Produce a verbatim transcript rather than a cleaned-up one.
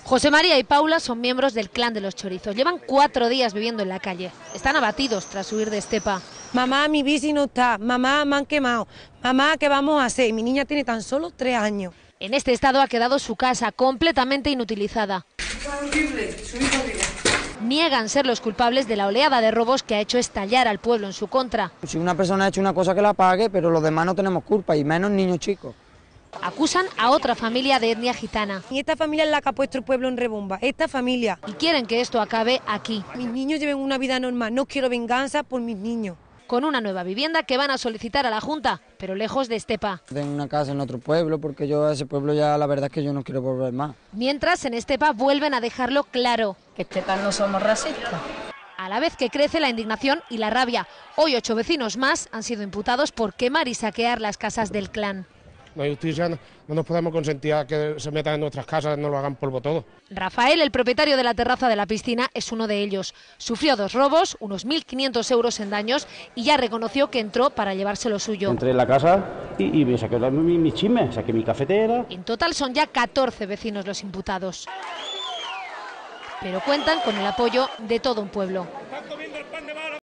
José María y Paula son miembros del clan de los chorizos. Llevan cuatro días viviendo en la calle. Están abatidos tras huir de Estepa. Mamá, mi bici no está. Mamá, me han quemado. Mamá, ¿qué vamos a hacer? Mi niña tiene tan solo tres años. En este estado ha quedado su casa, completamente inutilizada. Niegan ser los culpables de la oleada de robos que ha hecho estallar al pueblo en su contra. Si una persona ha hecho una cosa, que la pague, pero los demás no tenemos culpa, y menos niños chicos. Acusan a otra familia de etnia gitana. Y esta familia es la que ha puesto el pueblo en rebomba, esta familia. Y quieren que esto acabe aquí. Mis niños lleven una vida normal, no quiero venganza por mis niños. Con una nueva vivienda que van a solicitar a la Junta, pero lejos de Estepa. Tengo una casa en otro pueblo, porque yo a ese pueblo ya la verdad es que yo no quiero volver más. Mientras en Estepa vuelven a dejarlo claro. Que Estepa no somos racistas. A la vez que crece la indignación y la rabia. Hoy ocho vecinos más han sido imputados por quemar y saquear las casas del clan. La justicia no, no nos podemos consentir a que se metan en nuestras casas, no lo hagan polvo todo. Rafael, el propietario de la terraza de la piscina, es uno de ellos. Sufrió dos robos, unos mil quinientos euros en daños y ya reconoció que entró para llevarse lo suyo. Entré en la casa y, y me saqué mi, mi chisme, saqué mi cafetera. En total son ya catorce vecinos los imputados. Pero cuentan con el apoyo de todo un pueblo.